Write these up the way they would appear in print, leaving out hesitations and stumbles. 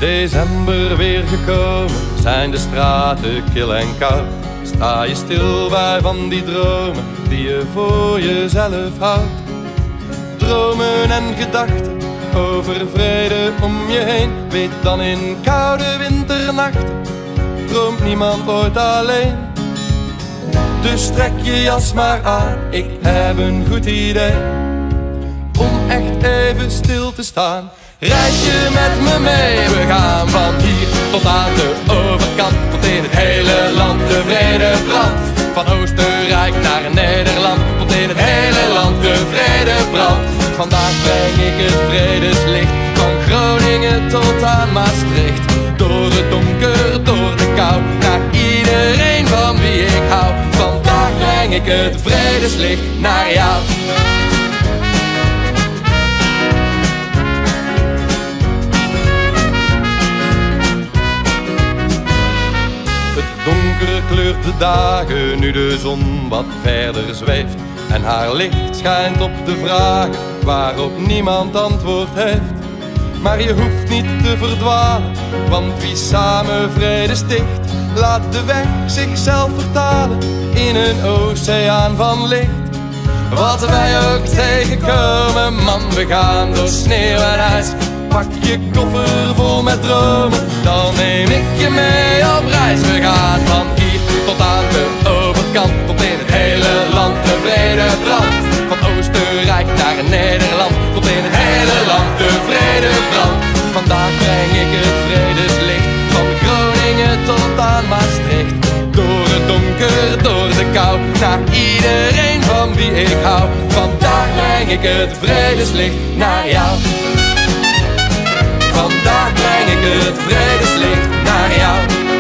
December weer gekomen, zijn de straten kil en koud. Sta je stil bij van die dromen die je voor jezelf houdt. Dromen en gedachten over vrede om je heen. Weet dan in koude winternachten droomt niemand ooit alleen. Dus trek je jas maar aan, ik heb een goed idee. Om echt even stil te staan, reis je met me mee. We gaan van hier tot aan de overkant, tot in het hele land de vrede brandt. Van Oostenrijk naar Nederland, tot in het hele land de vrede brandt. Vandaag breng ik het vredeslicht, van Groningen tot aan Maastricht. Door het donker, door de kou, naar iedereen van wie ik hou. Vandaag breng ik het vredeslicht naar jou. Donker kleurt de dagen, nu de zon wat verder zweeft. En haar licht schijnt op de vragen waarop niemand antwoord heeft. Maar je hoeft niet te verdwalen, want wie samen vrede sticht, laat de weg zichzelf vertalen in een oceaan van licht. Wat wij ook tegenkomen, man, we gaan door sneeuw en ijs. Pak je koffer vol met dromen, dan neem ik je mee op reis. We gaan van hier tot aan de overkant, tot in het hele land de vrede brandt. Van Oostenrijk naar Nederland, tot in het hele land de vrede brandt. Vandaag breng ik het vredeslicht, van Groningen tot aan Maastricht. Door het donker, door de kou, naar iedereen van wie ik hou. Vandaag breng ik het vredeslicht naar jou. Vandaag breng ik het vredeslicht naar jou.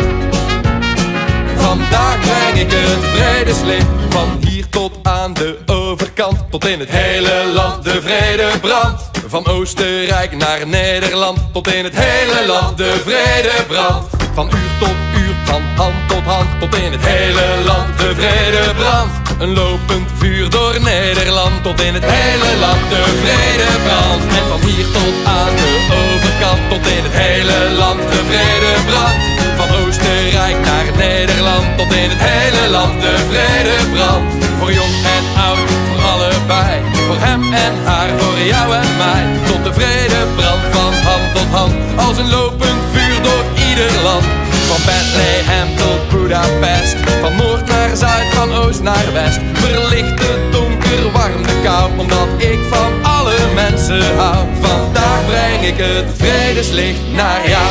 Vandaag breng ik het vredeslicht, van hier tot aan de overkant, tot in het hele land de vrede brandt. Van Oostenrijk naar Nederland, tot in het hele land de vrede brandt. Van uur tot uur, van hand tot hand, tot in het hele land de vrede brandt. Een lopend vuur door Nederland, tot in het hele land de vrede brandt. En van hier tot aan de overkant, tot in het hele land de vrede brandt. Van Oostenrijk naar Nederland, tot in het hele land de vrede brandt. Voor jong en oud, voor allebei, voor hem en haar, voor jou en mij. Tot de vrede brandt van hand tot hand, als een lopend vuur door ieder land. Van Bethlehem tot Budapest, van noord naar zuid, van oost naar west. Verlicht het donker, warm de kou, omdat ik van alle mensen hou. Vandaag breng ik het vredeslicht naar jou.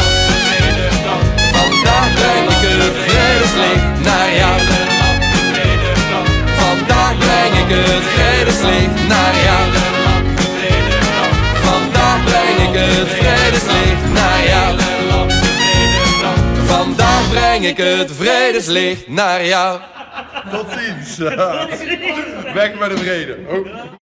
Vandaag breng ik het vredeslicht naar jou. Vandaag breng ik het vredeslicht naar jou. Vandaag breng ik het vredeslicht naar jou. Vandaag breng ik het vredeslicht naar jou. Tot ziens. Weg met de vrede. Oh.